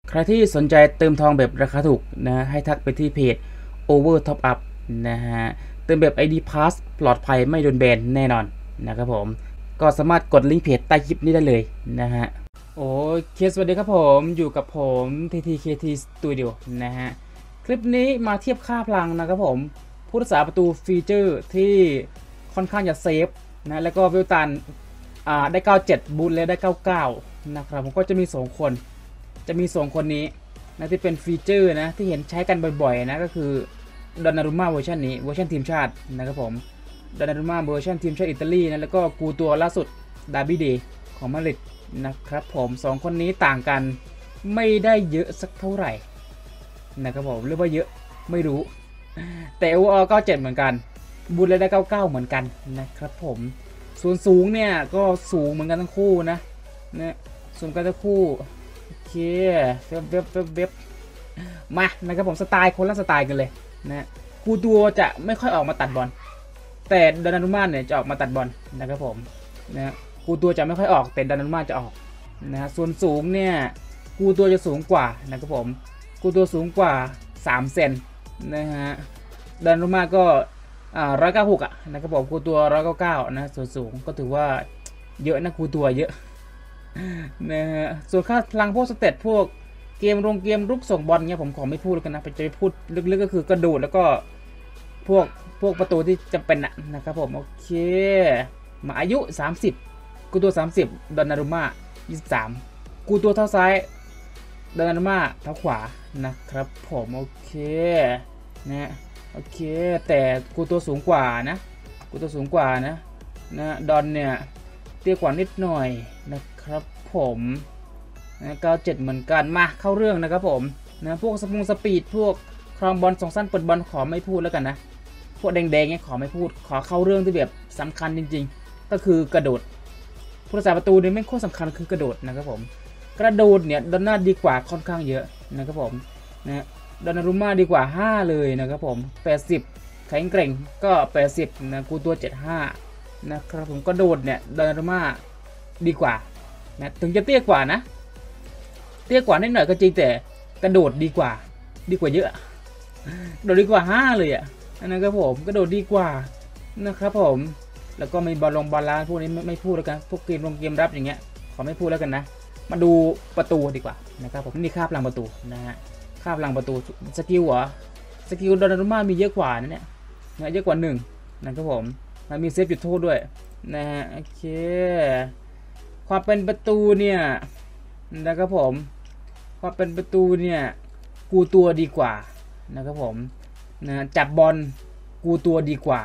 ใครที่สนใจเติมทองแบบราคาถูกนะให้ทักไปที่เพจ Over Top Up นะฮะเติมแบบ ID Pass ปลอดภัยไม่โดนแบนแน่นอนนะครับผมก็สามารถกดลิงก์เพจใต้คลิปนี้ได้เลยนะฮะโอเคสวัสดีครับผมอยู่กับผม TTKT Studio นะฮะคลิปนี้มาเทียบค่าพลังนะครับผมผู้รักษาประตูฟีเจอร์ที่ค่อนข้างจะเซฟนะแล้วก็วิลตันได้97บูทเลยได้99นะครับผมก็จะมี2คนนี้นะที่เป็นฟีเจอร์นะที่เห็นใช้กันบ่อยๆนะก็คือดอนนารุม่าเวอร์ชันนี้เวอร์ชันทีมชาตินะครับผมดอนนารุม่าเวอร์ชันทีมชาติอิตาลีนะแล้วก็กูตัวล่าสุดดาร์บี้เดย์ของมาดริดนะครับผม2คนนี้ต่างกันไม่ได้เยอะสักเท่าไหร่นะครับผมเรียกว่าเยอะไม่รู้แต่โออก็7เหมือนกันบูทเลยได้99เหมือนกันนะครับผมส่วนสูงเนี่ยก็สูงเหมือนกันทั้งคู่นะสูงกันทั้งคู่โอเคเว็บมานะครับผมสไตล์คนละสไตล์กันเลยนะกูตัวจะไม่ค่อยออกมาตัดบอลแต่ดานารุม่าเนี่ยจะออกมาตัดบอลนะครับผมนะกูตัวจะไม่ค่อยออกแต่ดานารุม่าจะออกนะส่วนสูงเนี่ยกูตัวจะสูงกว่านะครับผมกูตัวสูงกว่า3เซนนะฮะดานารุม่าก็196นะครับผมกูตัว199นะส่วนสูงก็ถือว่าเยอะนะกูตัวเยอะนะฮะส่วนค่าพลังพวกสเตตพวกเกมรุกส่งบอลเงี้ยผมขอไม่พูดแล้วกันนะจะไปพูดลึกๆก็คือกระโดดแล้วก็พวกประตูที่จำเป็นนะครับผมโอเคมาอายุ30กูตัว30ดอนนารุม่า23กูตัวเท้าซ้ายดอนนารุม่าเท้าขวานะครับผมโอเคนะโอเคแต่กูตัวสูงกว่านะกูตัวสูงกว่านะดอนเนี่ยเตี้ยกว่านิดหน่อยนะครับผม97เหมือนกันมาเข้าเรื่องนะครับผมนะพวกสปีดพวกครองบอลส่งสั้นเปิดบอลขอไม่พูดแล้วกันนะพวกแดงๆเนี่ยขอไม่พูดขอเข้าเรื่องที่แบบสำคัญจริงๆก็คือกระโดดผู้รักษาประตูเนี่ยไม่โคตรสำคัญคือกระโดดนะครับผมกระโดดเนี่ยดอนน่าดีกว่าค่อนข้างเยอะนะครับผมนะดอนนารุม่าดีกว่า5เลยนะครับผม80แข็งแกร่งก็80นะกูตัว75นะครับผมกระโดดเนี่ยดอนนารุม่าดีกว่านะถึงจะเตี้ยกว่านะเตี้ยกว่านิดหน่อยก็จริงแต่กระโดดดีกว่าเยอะกระโดดดีกว่า5เลยนะครับผมกระโดดดีกว่านะครับผมแล้วก็มีบอลลาพวกนี้ไม่พูดแล้วกันพวกเกมรับอย่างเงี้ยขอไม่พูดแล้วกันนะมาดูประตูดีกว่านะครับผมนี่ค่าพลังประตูนะฮะค่าพลังประตูสกิลเหรอสกิลดอนนารุม่ามีเยอะกว่านะเนี่ยเยอะกว่า1นะครับผมมันมีเซฟจุดโทษด้วยนะฮะโอเคความเป็นประตูเนี่ยนะครับผมความเป็นประตูเนี่ยกูตัวดีกว่านะครับผมนะจับบอลกูตัวดีกว่า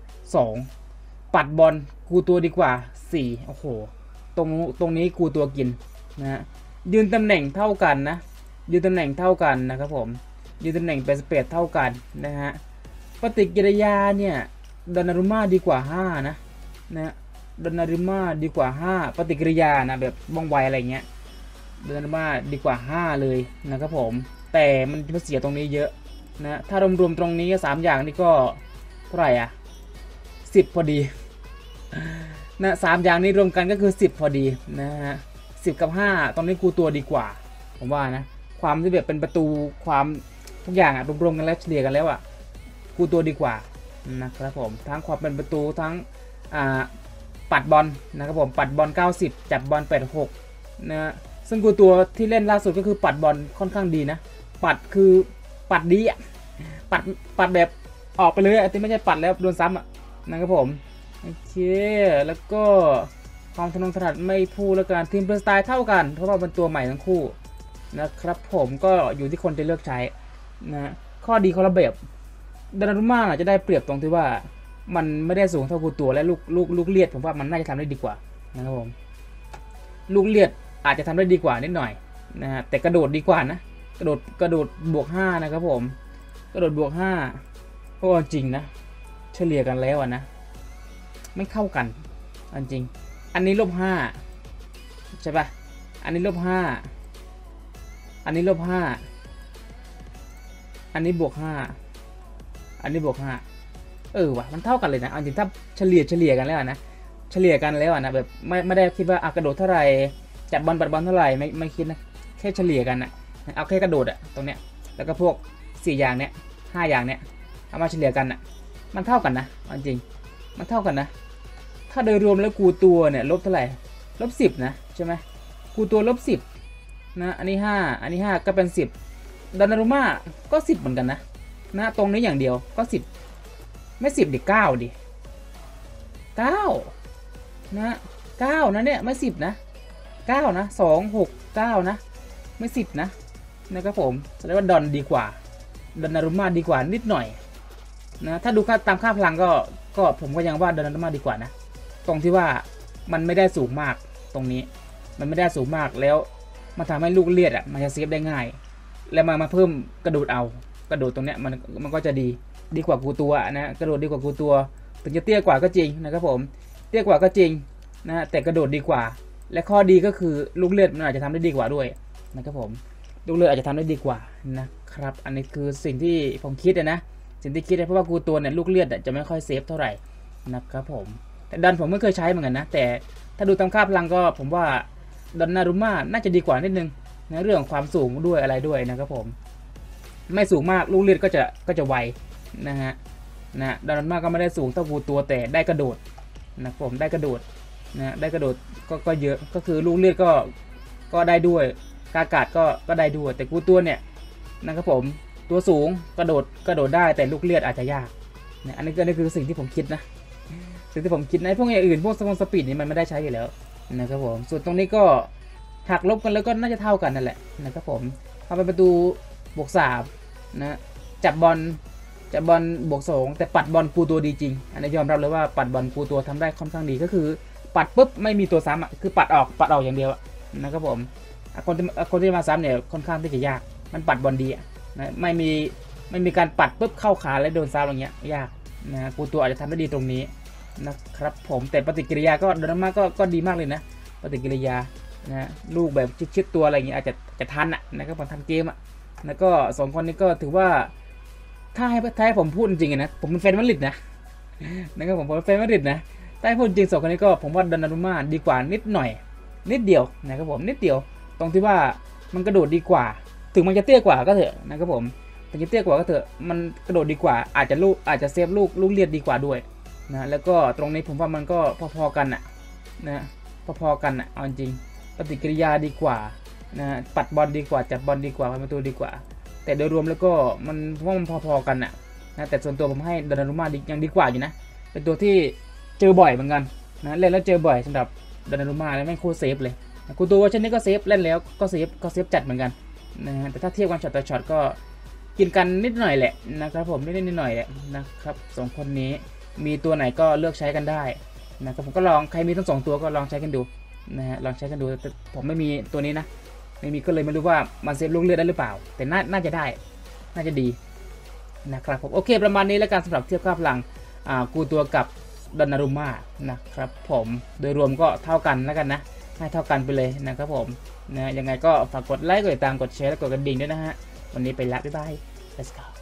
2ปัดบอลกูตัวดีกว่า4โอ้โหตรงนี้กูตัวกินนะยืนตำแหน่งเท่ากันนะยืนตำแหน่งเท่ากันนะครับผมยืนตำแหน่งเป็นสเปซเท่ากันนะฮะปฏิกิริยาเนี่ยดอนนารุม่าดีกว่า5นะดอนนารุม่าดีกว่า5ปฏิกิริยานะแบบว่องไวอะไรเงี้ยดอนนารุม่าดีกว่า5เลยนะครับผมแต่มันเสียตรงนี้เยอะนะถ้ารวมตรงนี้3อย่างนี่ก็เท่าไหร่10พอดีนะ3อย่างนี้รวมกันก็คือ10พอดีนะฮะ10กับ5ตรงนี้กูตัวดีกว่าผมว่านะความที่แบบเป็นประตูความทุกอย่างรวมกันแล้วเฉลี่ยกันแล้วกูตัวดีกว่านะครับผมทั้งความเป็นประตูทั้งปัดบอลนะครับผมปัดบอล90จับบอล86นะซึ่งกูตัวที่เล่นล่าสุดก็คือปัดบอลค่อนข้างดีนะปัดคือปัดดีปัดแบบออกไปเลยที่ไม่ใช่ปัดแล้วโดนซ้ำนะครับผมโอเคแล้วก็ความถนัดไม่พูดแล้วกันทีมเพลย์สไตล์เท่ากันเพราะว่าเป็นตัวใหม่ทั้งคู่นะครับผมก็อยู่ที่คนจะเลือกใช้นะข้อดีคนละแบบดานารุม่าจะได้เปรียบตรงที่ว่ามันไม่ได้สูงเท่ากูตัวและลูกเลียดผมว่ามันน่าจะทำได้ดีกว่านะครับผมลูกเลียดอาจจะทำได้ดีกว่านิดหน่อยนะฮะแต่กระโดดดีกว่านะกระโดดบวก5นะครับผมกระโดดบวก5เพราะจริงนะเฉลี่ยกันแล้วนะไม่เข้ากันจริงอันนี้-5ใช่ปะอันนี้-5อันนี้-5อันนี้บวก5อันนี้บวก5ว่ะมันเท่ากันเลยนะจริงถ้าเฉลี่ยกันแล้วนะเฉลี่ยกันแล้วนะแบบไม่ได้คิดว่ากระโดดเท่าไหร่จับบอลปัดบอลเท่าไหร่ไม่คิดนะแค่เฉลี่ยกันเอาแค่กระโดดอะตรงเนี้ยแล้วก็พวก4อย่างเนี้ย5อย่างเนี้ยเอามาเฉลี่ยกันอะมันเท่ากันนะจริงมันเท่ากันนะถ้าโดยรวมแล้วกูตัวเนี่ยลบเท่าไหร่ลบ10นะใช่ไหมกูตัวลบ10นะอันนี้5อันนี้5ก็เป็น10ดอนนารุม่าก็10เหมือนกันนะตรงนี้อย่างเดียวก็10ไม่10ดิ9ดิ9นะ9นะเนี่ยไม่10นะ9นะ2 6 9นะไม่10นะครับผมแสดงว่าดอนดีกว่าดอนนารุม่าดีกว่านิดหน่อยนะถ้าดูค่าตามค่าพลังก็ผมก็ยังว่าดอนนารุม่าดีกว่านะตรงที่ว่ามันไม่ได้สูงมากตรงนี้มันไม่ได้สูงมากแล้วมันทำให้ลูกเลียดอ่ะมันจะเซฟได้ง่ายแล้วมาเพิ่มกระโดดเอากระโดดตรงเนี้ยมันก็จะดีกว่ากูตัวนะกระโดดดีกว่ากูตัวถึงจะเตี้ยกว่าก็จริงนะครับผมเตี้ยกว่าก็จริงนะแต่กระโดดดีกว่าและข้อดีก็คือลูกเลือดมันอาจจะทำได้ดีกว่าด้วยนะครับผมลูกเลือดอาจจะทำได้ดีกว่านะครับอันนี้คือสิ่งที่ผมคิดนะสิ่งที่คิดเพราะว่ากูตัวเนี่ยลูกเลือดจะไม่ค่อยเซฟเท่าไหร่นะครับผมแต่ดันผมไม่เคยใช้เหมือนกันนะแต่ถ้าดูตามค่าพลังก็ผมว่าดอนนารุม่าน่าจะดีกว่านิดนึงในเรื่องความสูงด้วยอะไรด้วยนะครับผมไม่สูงมากลูกเลือดก็จะไวนะดอนนารุม่าก็ไม่ได้สูงเท่ากูตัวแต่ได้กระโดดนะผมได้กระโดดได้กระโดดก็เยอะก็คือลูกเลือดก็ได้ด้วยกากาศก็ได้ด้วยแต่กูตัวเนี่ยนะครับผมตัวสูงกระโดดได้แต่ลูกเลือดอาจจะยากอันนี้คือสิ่งที่ผมคิดนะสิ่งที่ผมคิดในพวกอย่างอื่นพวกสปีดนี่มันไม่ได้ใช้อยู่แล้วนะครับผมส่วนตรงนี้ก็หักลบกันแล้วก็น่าจะเท่ากันนั่นแหละนะครับผมพอเป็นประตูบวก3นะจับบอลบวก2แต่ปัดบอลกูตัวดีจริงอันนี้ยอมรับเลยว่าปัดบอลกูตัวทำได้ค่อนข้างดีก็คือปัดปุ๊บไม่มีตัวซ้ำคือปัดออกอย่างเดียวนะครับผมคนที่มาซ้ำเนี่ยค่อนข้างที่จะยากมันปัดบอลดีนะไม่มีการปัดปุ๊บเข้าขาแล้วโดนซ้ำอย่างเงี้ยยากนะกูตัวอาจจะทำได้ดีตรงนี้นะครับผมแต่ปฏิกิริยาก็โดนมาก็ดีมากเลยนะปฏิกิริยานะลูกแบบชิดตัวอะไรเงี้ยอาจจะทันนะครับผมทันเกมแล้วก็2คนนี้ก็ถือว่าถ้าให้ผมพูดจริงๆนะผมเป็นแฟนมาดริดนะครับผมเป็นแฟนมาดริดนะถ้าให้พูดจริง2คนนี้ก็ผมว่าดอนนารุม่าดีกว่านิดหน่อยนิดเดียวนะครับผมนิดเดียวตรงที่ว่ามันกระโดดดีกว่าถึงมันจะเตี้ยกว่าก็เถอะนะครับผมถึงจะเตี้ยกว่าก็เถอะมันกระโดดดีกว่าอาจจะเซฟลูกเลียดดีกว่าด้วยนะแล้วก็ตรงนี้ผมว่ามันก็พอๆกันนะพอๆกันเอาจริงปฏิกิริยาดีกว่านะปัดบอลดีกว่าจับบอลดีกว่าพันประตูดีกว่าแต่โดยรวมแล้วก็มันพอๆกันนะแต่ส่วนตัวผมให้ดอนนารุม่ายังดีกว่าอยู่นะเป็นตัวที่เจอบ่อยเหมือนกันนะเล่นแล้วเจอบ่อยสำหรับดอนนารุม่าแล้วไม่โคตรเซฟเลยกูตัวเช่นนี้ก็เซฟเล่นแล้วก็เซฟจัดเหมือนกันนะแต่ถ้าเทียบกันช็อตต่อช็อตก็กินกันนิดหน่อยแหละนะครับผมนิดหน่อยแหละนะครับ2คนนี้มีตัวไหนก็เลือกใช้กันได้นะครับผมก็ลองใครมีทั้ง2ตัวก็ลองใช้กันดูลองใช้กันดูแต่ผมไม่มีตัวนี้นะไม่มีก็เลยไม่รู้ว่ามันเซฟลูกเลือดได้หรือเปล่าแต่น่าจะได้น่าจะดีนะครับผมโอเคประมาณนี้แล้วกันสำหรับเทียบค่าพลังกูตัวกับดอนนารุม่านะครับผมโดยรวมก็เท่ากันแล้วกันนะให้เท่ากันไปเลยนะครับผมยังไงก็ฝากกดไลค์กดติดตามกดแชร์และกดกระดิ่งด้วยนะฮะวันนี้ไปละบ๊ายบาย let's go